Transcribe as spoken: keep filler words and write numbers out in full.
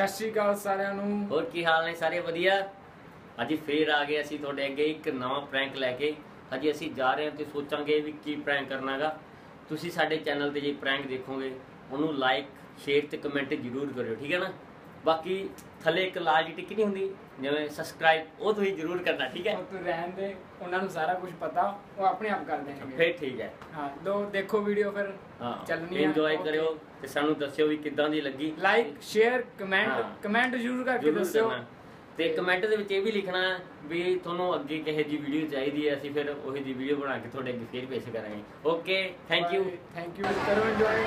सत श्री अकाल सारिਆਂ ਨੂੰ। ਹੋਰ ਕੀ ਹਾਲ ਨੇ ਸਾਰੇ? ਵਧੀਆ। ਅੱਜ ਫੇਰ ਆ ਗਏ ਅਸੀਂ ਤੁਹਾਡੇ ਅੱਗੇ ਇੱਕ ਨਵਾਂ ਪ੍ਰੈਂਕ ਲੈ ਕੇ। ਅੱਜ ਅਸੀਂ ਜਾ ਰਹੇ ਹਾਂ ਤੇ ਸੋਚਾਂਗੇ ਵੀ ਕੀ ਪ੍ਰੈਂਕ ਕਰਨਾਗਾ। ਤੁਸੀਂ ਸਾਡੇ ਚੈਨਲ ਤੇ ਜੇ ਪ੍ਰੈਂਕ ਦੇਖੋਗੇ ਉਹਨੂੰ ਲਾਈਕ ਸ਼ੇਅਰ ਤੇ ਕਮੈਂਟ ਜ਼ਰੂਰ ਕਰਿਓ, ਠੀਕ ਹੈ ਨਾ। ਬਾਕੀ ਥੱਲੇ ਇੱਕ ਲਾਲ ਜਿਹੀ ਟਿੱਕੀ ਨਹੀਂ ਹੁੰਦੀ ਜਿਵੇਂ ਸਬਸਕ੍ਰਾਈਬ, ਉਹ ਤੁਸੀਂ ਜ਼ਰੂਰ ਕਰਨਾ, ਠੀਕ ਹੈ। ਉਹ ਤੂੰ ਰਹਿਣ ਦੇ, ਉਹਨਾਂ ਨੂੰ ਸਾਰਾ ਕੁਝ ਪਤਾ, ਉਹ ਆਪਣੇ ਆਪ ਕਰ ਦੇਣਗੇ। ਫਿਰ ਠੀਕ ਹੈ। ਹਾਂ ਲੋ ਦੇਖੋ ਵੀਡੀਓ, ਫਿਰ ਹਾਂ ਚੱਲਣੀ ਹੈ। ਇੰਜੋਏ ਕਰਿਓ ਤੇ ਸਾਨੂੰ ਦੱਸਿਓ ਵੀ ਕਿੱਦਾਂ ਦੀ ਲੱਗੀ। ਲਾਈਕ ਸ਼ੇਅਰ ਕਮੈਂਟ ਕਮੈਂਟ ਜ਼ਰੂਰ ਕਰਕੇ ਦੱਸਿਓ। ਤੇ ਕਮੈਂਟ ਦੇ ਵਿੱਚ ਇਹ ਵੀ ਲਿਖਣਾ ਵੀ ਤੁਹਾਨੂੰ ਅੱਗੇ ਕਿਹੋ ਜਿਹੀ ਵੀਡੀਓ ਚਾਹੀਦੀ ਹੈ, ਅਸੀਂ ਫਿਰ ਉਹੀ ਜਿਹੀ ਵੀਡੀਓ ਬਣਾ ਕੇ ਤੁਹਾਡੇ ਅੱਗੇ ਫੇਰ ਪੇਸ਼ ਕਰਾਂਗੇ। Okay, thank you thank you ਕਰੋ ਇੰਜੋਏ।